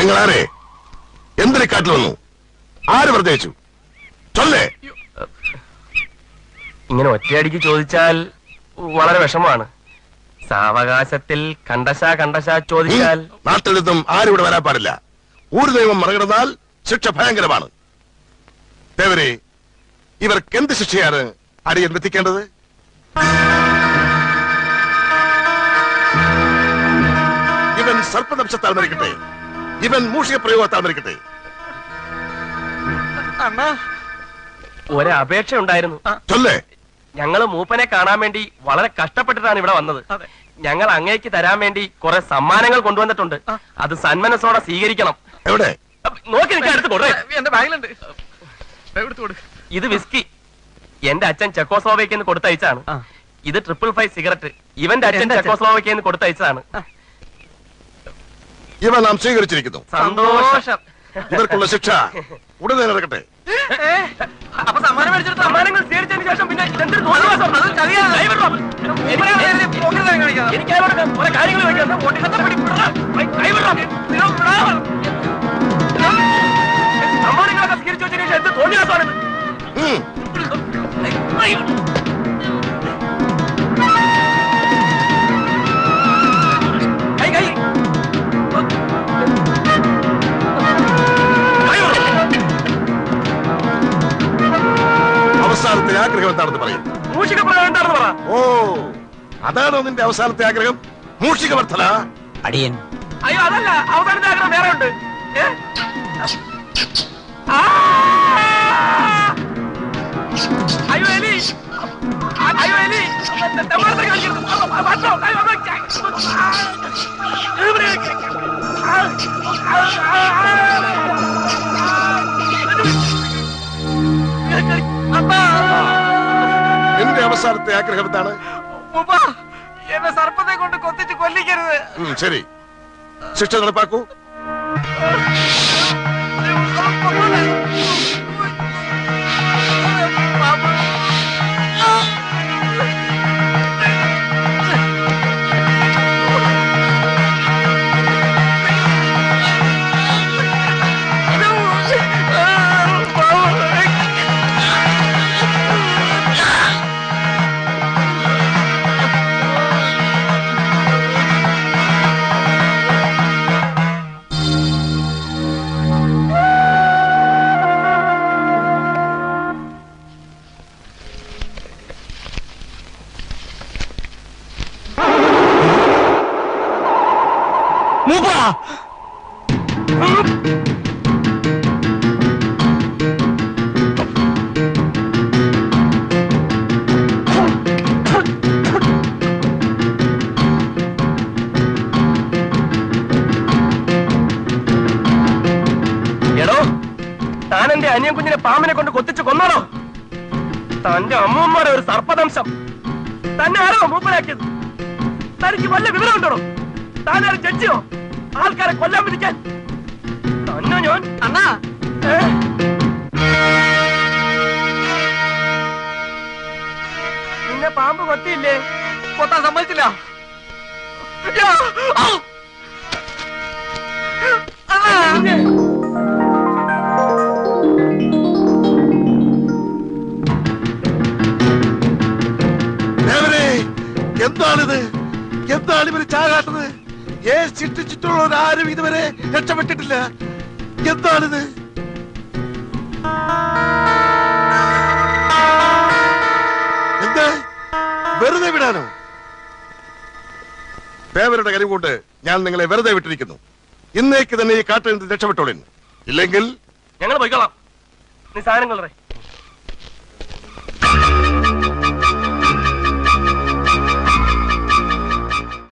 നിങ്ങൾ ആരെ എന്തിനെ കാട്ടിൽ വന്നു? ആര് പ്രത്യേകിച്ചു ചൊല്ലേ? ഇങ്ങനെ ഒറ്റയടിക്ക് ചോദിച്ചാൽ വളരെ വിഷമമാണ്. സാവകാശത്തിൽ കണ്ടശ ചോദിച്ചാൽ. നാട്ടിൽ നിന്നും ആരും ഇവിടെ വരാൻ പാടില്ല. ഒരു ദൈവം മറികടന്നാൽ ശിക്ഷ ഭയങ്കരമാണ്. ദേവരെ, ഇവർക്ക് എന്ത് ശിക്ഷയാണ് അടിയൻ എത്തിക്കേണ്ടത്? ഇവൻ സർപ്പദംശത്താൽ മരിക്കട്ടെ, ഇവൻ മൂഷിക പ്രയോഗത്താൽ മരിക്കട്ടെ. ഒരപേക്ഷ ഉണ്ടായിരുന്നു. ചൊല്ലേ. ഞങ്ങള് മൂപ്പനെ കാണാൻ വേണ്ടി വളരെ കഷ്ടപ്പെട്ടിട്ടാണ് ഇവിടെ വന്നത്. ഞങ്ങൾ അങ്ങേക്ക് തരാൻ വേണ്ടി കുറെ സമ്മാനങ്ങൾ കൊണ്ടുവന്നിട്ടുണ്ട്. അത് സന്മനസ്സോടെ സ്വീകരിക്കണം. എവിടെ? നോക്കി നിൽക്കാൻ എടുത്ത് കൊടു. എന്റെ ബാഗിലുണ്ട്. ഇത് വിസ്കി എന്റെ അച്ഛൻ ചെക്കോസ്ലോവേക്കിന്ന് കൊടുത്തയച്ചാണ്. ഇത് 555 സിഗരറ്റ് ഇവന്റെ അച്ഛൻ ചെക്കോസ്ലോവേക്കിന്ന് കൊടുത്തയച്ചതാണ്. ഇവ നാം സ്വീകരിച്ചിരിക്കുന്നു. സന്തോഷം. ഇവർക്കുള്ള ശിക്ഷ ഉടനെ നടക്കട്ടെ. അപ്പൊ സമ്മാനം മേടിച്ചിട്ട് സമ്മാനങ്ങൾ സ്വീകരിച്ചതിന് ശേഷം പിന്നെ എനിക്ക് കുറെ കാര്യങ്ങൾ സമ്മാനങ്ങളൊക്കെ സ്വീകരിച്ചു വെച്ചതിന് ശേഷം എന്ത് തോന്നിയാസാണിത്? അവസാനത്തെ ആഗ്രഹം എന്താണെന്ന് പറയും. മൂഷിക പ്രയോഗം എന്താണെന്ന് പറ. ഓ, അതാണോ നിന്റെ അവസാനത്തെ ആഗ്രഹം? മൂഷിക വർദ്ധന? അടിയൻ. അയ്യോ, അതല്ല. അവസാനത്തെ ആഗ്രഹം വേറെ ഉണ്ട്. അയ്യോ എലി, അയ്യോ എലി. നിന്റെ അവസാനത്തെ ആഗ്രഹം എന്താണ്? എന്നെ സർപ്പത്തെ കൊണ്ട് കൊത്തിച്ച് കൊല്ലിക്കരുത്. ശരി, ശിക്ഷ നടപ്പാക്കൂ. താനെന്റെ അനിയൻ കുഞ്ഞിനെ പാമ്പിനെ കൊണ്ട് കൊത്തിച്ച് കൊന്നാണോ? തന്റെ അമ്മൂമ്മയുടെ ഒരു സർപ്പദംശം തന്നെ ആരോ മൂപ്പനാക്കിയത്? തനിക്ക് വല്ല വിവരം ഉണ്ടോ? താനാരും ജഡ്ജിയോ ആൾക്കാരെ കൊല്ലാൻ വിധിക്കാൻ? തന്നെ ഞാൻ അണ്ണാ നിന്നെ പാമ്പ് കൊത്തിയില്ലേ? കൊത്താൻ സമ്മതിച്ചില്ല. എന്താണിത്? എന്താണ് ഇവര് ചാകാട്ടത്? ചുറ്റുള്ളവരാരും ഇതുവരെ രക്ഷപ്പെട്ടിട്ടില്ല. എന്താണിത്? എന്താ വെറുതെ വിടാനോ? ദേവരുടെ കരി കൊണ്ട് ഞാൻ നിങ്ങളെ വെറുതെ വിട്ടിരിക്കുന്നു. ഇന്നേക്ക് തന്നെ ഈ കാട്ടിൽ നിന്ന് രക്ഷപ്പെട്ടോളിൻ. ഇല്ലെങ്കിൽ ഞങ്ങൾ പോയിക്കോളാം. നീ സാധനങ്ങൾ